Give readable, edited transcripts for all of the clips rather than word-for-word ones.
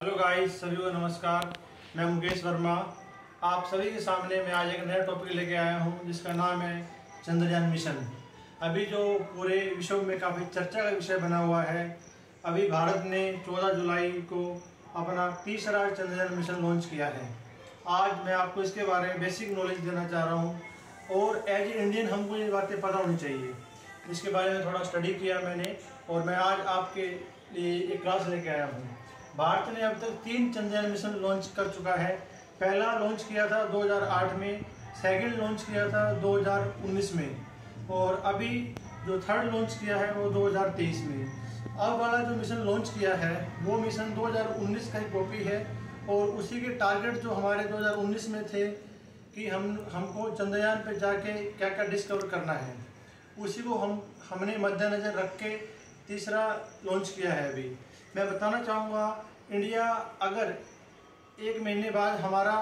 Hello guys, सभी को नमस्कार। मैं मुकेश वर्मा आप सभी के सामने मैं आज एक नया टॉपिक लेके आया हूं जिसका नाम है चंद्रयान मिशन। अभी जो पूरे विश्व में काफ़ी चर्चा का विषय बना हुआ है। अभी भारत ने 14 जुलाई को अपना तीसरा चंद्रयान मिशन लॉन्च किया है। आज मैं आपको इसके बारे में बेसिक नॉलेज देना चाह रहा हूँ और एज ए इंडियन हमको ये बातें पता होनी चाहिए। इसके बारे में थोड़ा स्टडी किया मैंने और मैं आज आपके लिए एक क्लास लेके आया हूँ। भारत ने अब तक 3 चंद्रयान मिशन लॉन्च कर चुका है। पहला लॉन्च किया था 2008 में, सेकंड लॉन्च किया था 2019 में और अभी जो थर्ड लॉन्च किया है वो 2023 में। अब वाला जो मिशन लॉन्च किया है वो मिशन 2019 का ही कॉपी है और उसी के टारगेट जो हमारे 2019 में थे कि हमको चंद्रयान पे जाके क्या क्या डिस्कवर करना है, उसी को हमने मद्देनज़र रख के तीसरा लॉन्च किया है। अभी मैं बताना चाहूँगा, इंडिया अगर 1 महीने बाद हमारा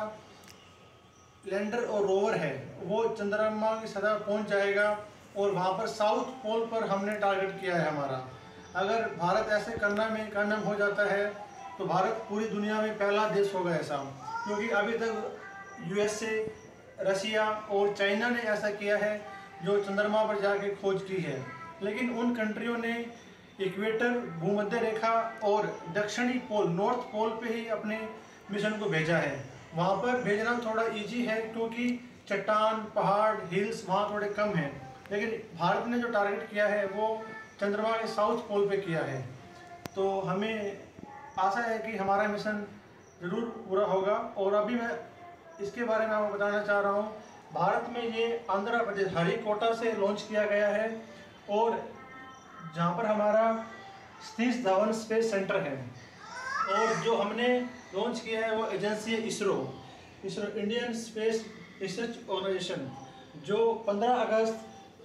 लैंडर और रोवर है वो चंद्रमा की सतह पहुँच जाएगा और वहाँ पर साउथ पोल पर हमने टारगेट किया है हमारा। अगर भारत ऐसे करना में कामयाब हो जाता है तो भारत पूरी दुनिया में पहला देश होगा ऐसा, क्योंकि अभी तक USA, रसिया और चाइना ने ऐसा किया है जो चंद्रमा पर जाके खोज की है। लेकिन उन कंट्रियों ने इक्वेटर, भूमध्य रेखा और दक्षिणी पोल, नॉर्थ पोल पे ही अपने मिशन को भेजा है। वहाँ पर भेजना थोड़ा इजी है क्योंकि चट्टान, पहाड़, हिल्स वहाँ थोड़े कम हैं। लेकिन भारत ने जो टारगेट किया है वो चंद्रमा के साउथ पोल पे किया है। तो हमें आशा है कि हमारा मिशन ज़रूर पूरा होगा। और अभी मैं इसके बारे में आपको बताना चाह रहा हूँ। भारत में ये आंध्र प्रदेश हरिकोटा से लॉन्च किया गया है और जहाँ पर हमारा सतीश धवन स्पेस सेंटर है। और जो हमने लॉन्च किया है वो एजेंसी है ISRO, Indian Space Research Organisation, जो 15 अगस्त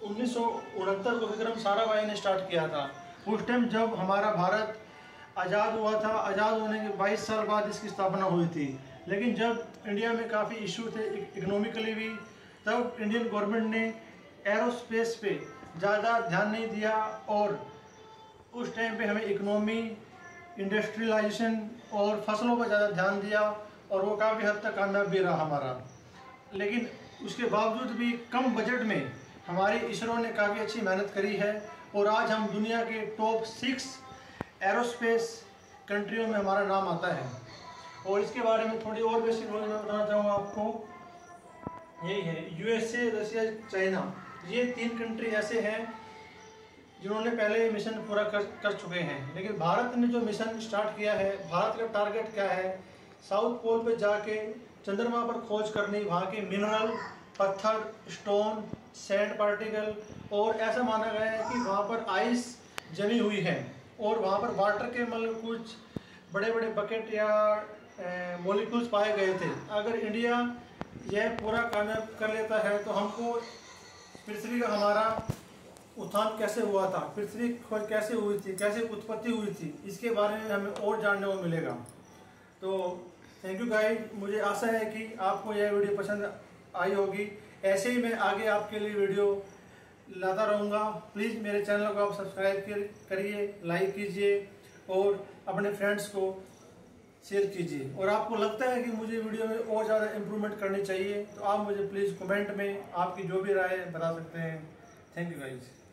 1969 को विक्रम साराभाई ने स्टार्ट किया था। उस टाइम जब हमारा भारत आज़ाद हुआ था, आज़ाद होने के 22 साल बाद इसकी स्थापना हुई थी। लेकिन जब इंडिया में काफ़ी इशू थे इकोनॉमिकली भी, तब इंडियन गवर्नमेंट ने एरोस्पेस पे ज़्यादा ध्यान नहीं दिया और उस टाइम पे हमें इकोनॉमी, इंडस्ट्रियलाइजेशन और फसलों पर ज़्यादा ध्यान दिया और वो काफ़ी हद तक कामयाब भी रहा हमारा। लेकिन उसके बावजूद भी कम बजट में हमारी इसरो ने काफ़ी अच्छी मेहनत करी है और आज हम दुनिया के टॉप 6 एरोस्पेस कंट्रियों में हमारा नाम आता है। और इसके बारे में थोड़ी और बेसिक नॉलेज मैं बताना चाहूँगा आपको। यही है USA, रसिया, चाइना, ये 3 कंट्री ऐसे हैं जिन्होंने पहले मिशन पूरा कर चुके हैं। लेकिन भारत ने जो मिशन स्टार्ट किया है, भारत का टारगेट क्या है, साउथ पोल पे जाके चंद्रमा पर खोज करनी, वहाँ के मिनरल, पत्थर, स्टोन, सैंड पार्टिकल, और ऐसा माना गया है कि वहाँ पर आइस जमी हुई है और वहाँ पर वाटर के मतलब कुछ बड़े बड़े बकेट या मॉलिक्यूल्स पाए गए थे। अगर इंडिया यह पूरा कामयाब कर लेता है तो हमको पृथ्वी का हमारा उत्थान कैसे हुआ था, पृथ्वी खोज कैसे हुई थी, कैसे उत्पत्ति हुई थी, इसके बारे में हमें और जानने को मिलेगा। तो थैंक यू गाइस, मुझे आशा है कि आपको यह वीडियो पसंद आई होगी। ऐसे ही मैं आगे आपके लिए वीडियो लाता रहूँगा। प्लीज़ मेरे चैनल को आप सब्सक्राइब करिए, लाइक कीजिए और अपने फ्रेंड्स को शेयर कीजिए। और आपको लगता है कि मुझे वीडियो में और ज़्यादा इम्प्रूवमेंट करनी चाहिए तो आप मुझे प्लीज़ कमेंट में आपकी जो भी राय बता सकते हैं। Thank you guys.